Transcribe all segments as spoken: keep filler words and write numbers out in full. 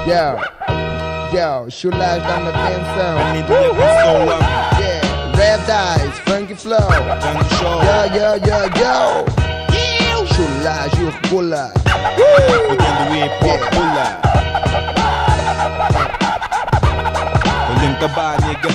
Yo, yo, chulás dá-me atenção. Yeah, Red Eyes, Funky Flow. Yo, yo, yo, yo. Chulás e o regula. Botando hip hop pula. Olhem tabar, nigga.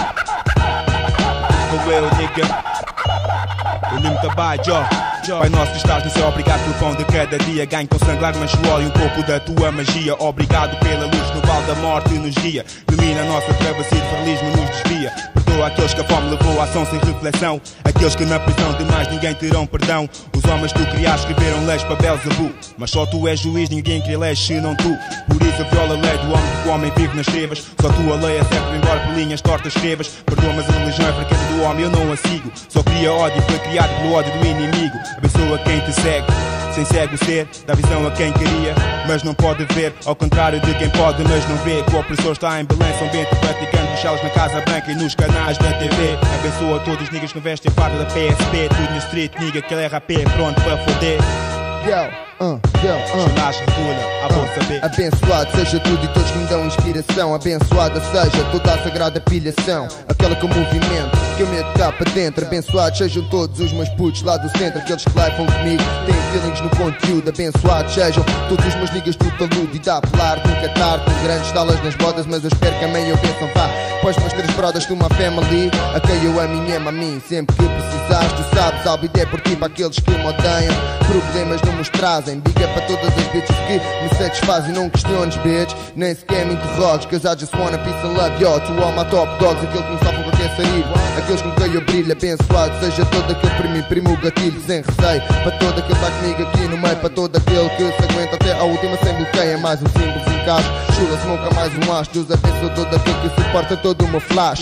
Eu, nigga. Olhem tabar, Joe. Pai nosso que estás no céu, obrigado pelo pão de cada dia. Ganho com sangue, lágrimas, suor e um pouco da tua magia. Obrigado pela luz no vale da morte nos guia. Ilumina a nossa travessia de fatalismo nos desvia. Perdoa aqueles que a fome levou à ação sem reflexão. Aqueles que na prisão de mais ninguém terão perdão. Os homens que tu criaste escreveram leis para Belzebu. Mas só tu és juiz, ninguém cria leis senão tu. Por isso viola a lei do homem, porque o homem vive nas trevas. Só tu a lei é sempre embora por linhas tortas escrevas. Perdoa, mas a religião é fraqueza do homem, eu não a sigo. Só cria ódio e foi criado pelo ódio do inimigo. Abençoa quem te segue, sem cego ser, dá visão a quem queria, mas não pode ver, ao contrário de quem pode, mas não vê. Que o opressor está em Belém, São Bento, praticando bichalos na Casa Branca e nos canais da T V. Abençoa todos os niggas que vestem a farda da P S P, tudo na street, nigga, que ele é rapé, pronto para foder. Yo, uh, yo, uh. Chulás regula, a bom saber. Abençoado seja tudo e todos que me dão inspiração. Abençoada seja toda a sagrada pilhação, aquela que eu movimento, que eu meto cá para dentro. Abençoados sejam todos os meus putos lá do centro, aqueles que liveam comigo, têm feelings no conteúdo. Abençoados sejam todos os meus niggas do taludo. E dá a pelar, nunca tarde, com grandes talas nas bodas, mas eu espero que amém eu benção vá. Pois meus três brothers de uma family, a quem eu amo e mesmo a mim. Sempre que precisares, tu sabes, I'll be there por ti. Para aqueles que me odeiam, problemas não nos trazem. Big up para todas as bitches que me satisfazem. Não questiones, bitch, nem sequer me interrogues, cause I just wanna peace and love, yo. To all my top dogs, aquele que me salvam qualquer sair, aqueles com quem eu brilho. Abençoado seja todo aquele para mim, primo gatilho sem receio. Para todo aquele que está comigo aqui no meio, para todo aquele que se aguenta até a última sem bloqueia. Mais um símbolo sem caixa, chula, smoke mais um acho. Deus abençoa todo aquele que suporta todo o meu flash.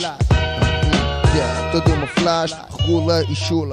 Yeah, todo o meu flash, regula e chula.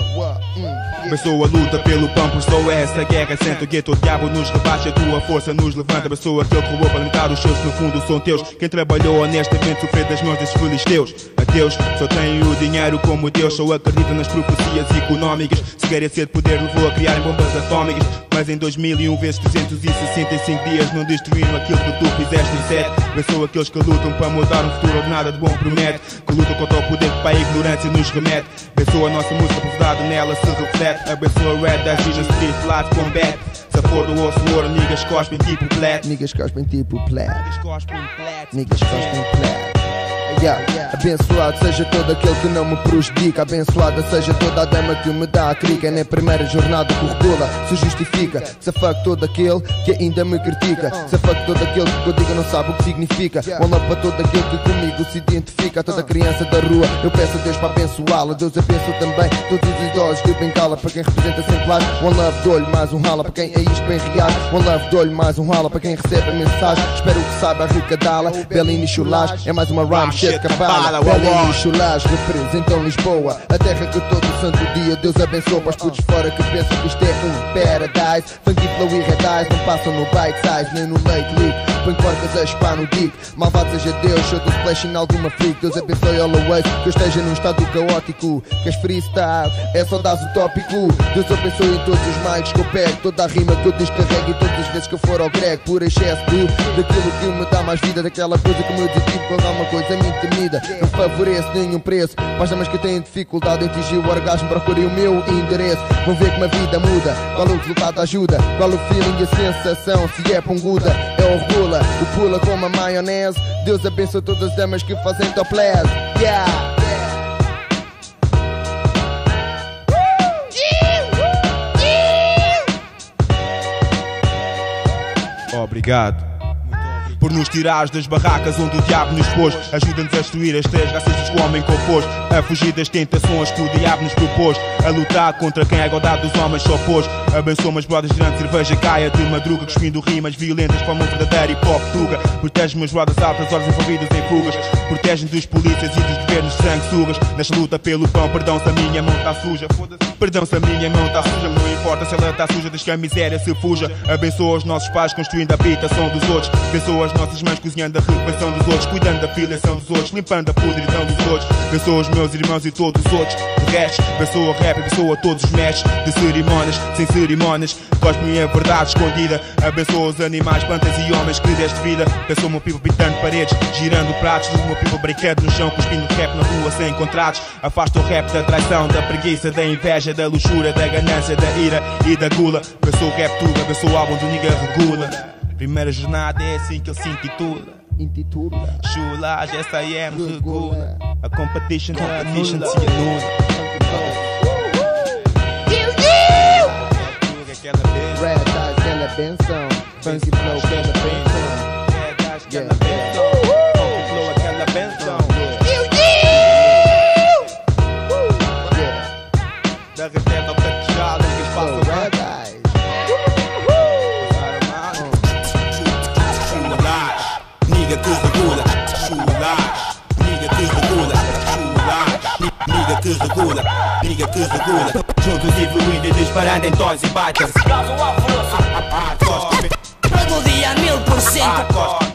Abençoa a luta pelo pão, por só essa guerra. Senta o gueto, o diabo nos rebaixa, a tua força nos levanta. Abençoa aquele que roubou para limitar os seus, que no fundo são teus. Quem trabalhou honestamente sofreu das mãos desses filisteus. Adeus, só tem o dinheiro como Deus. Só acredita nas profecias económicas. Se quer ser de poder, levou a criar bombas atómicas. Mas em dois mil e um vezes trezentos e sessenta e cinco dias não destruíram aquilo que tu fizeste em sete. Abençoa aqueles que lutam para mudar um futuro onde nada de bom promete, que lutam contra o poder que para a ignorância nos remete. Abençoa a nossa música, por verdade nela se reflete. Abençoa o Red Eyes, Vision Street, Live Combat. Se for do osso ouro, niggas cospem tipo plat. Niggas cospem tipo plat. Niggas cospem plat. Niggas cospem plat. Yeah. Abençoado seja todo aquele que não me prejudica. Abençoada seja toda a dama que me dá a crica. É na primeira jornada que o regula se justifica. Se fuck todo aquele que ainda me critica. Se fuck todo aquele que eu digo não sabe o que significa. One love para todo aquele que comigo se identifica. Toda criança da rua eu peço a Deus para abençoá-la. Deus abençoa também todos os idosos de Bengala. Para quem representa sempre lá. One love dou-lhe mais um rala para quem é isto bem real. One love dou-lhe mais um rala para quem recebe a mensagem. Espero que saiba arrecadá-la. Belém e Chulás é mais uma rhyme shit cabala. Belém e Chulás representam Lisboa, a terra que todo o santo dia Deus abençoa. Para os putos fora que pensam que isto é um paradise. Funky flow e red eyes não passam no bite size nem no late leak. Põe porcas a espar no dick. Malvado seja Deus, show do splash em alguma freak. Deus abençoe always que eu esteja num estado caótico. Queres freestyle? É só dás o tópico. Deus abençoe em todos os mics que eu pego, toda a rima que eu descarrego e todas as vezes que eu for ao grego. Por excesso de daquilo que me dá mais vida, daquela coisa que me aditivo quando há uma coisa muito temida. Não favorece nenhum preço. Para as damas que têm dificuldade em atingir o orgasmo, procurem o meu endereço. Vão ver como a vida muda. Qual o resultado da ajuda? Qual o feeling e a sensação? Se é punguda, é o regula, o pula como a maionese. Deus abençoe todas as damas que fazem topless. Yeah! Obrigado por nos tirares das barracas onde o diabo nos pôs. Ajuda-nos a destruir as três raças que o homem compôs, a fugir das tentações que o diabo nos propôs, a lutar contra quem a igualdade dos homens se opôs. Abençoa meus brothers durante cerveja caia de madruga, cuspindo rimas violentas para uma verdadeira hip-hop tuga. Protege meus brothers altas horas envolvidas em fugas. Protege-me dos polícias e dos governos sanguessugas. Nesta luta pelo pão, perdão se a minha mão está suja. Perdão se a minha mão está suja, não importa se ela está suja, desde que a miséria se fuja. Abençoa os nossos pais construindo a habitação dos outros. Abençoa as nossas mães cozinhando a refeição dos outros, cuidando da filiação dos outros, limpando a podridão dos outros. Abençoa os meus irmãos e todos os outros. restos. Abençoa rap, abençoa todos os mestres de cerimónias, sem cerimónias. Cospe-me a verdade escondida. Abençoa os animais, plantas e homens que deste vida. Abençoa o meu people pintando paredes, girando pratos. O meu people brincando no chão, cuspindo rap na rua sem contratos. Afasta o rap da traição, da preguiça, da inveja, da luxúria, da ganância, da ira e da gula. Abençoa o rap tudo, abençoa o álbum do Nigga Regula. Primeira jornada é assim que ele se intitula. Intitula Chulagem, essa é me regula. A competition, competition se anula. Red Eyes, aquela benção. Funky flow, aquela benção. Red Eyes, aquela benção. Funky flow, aquela benção. Da reteta ao caquejado, que eles passam Red Eyes. Nigga que regula, chulagem. Nigga que regula, chulagem. Nigga que regula, nigga que regula. Juntos evoluindo e disparando em tons e baitas. Todo dia mil por cento.